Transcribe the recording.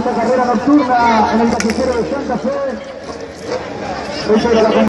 carrera nocturna en el callejero de Santa Fe.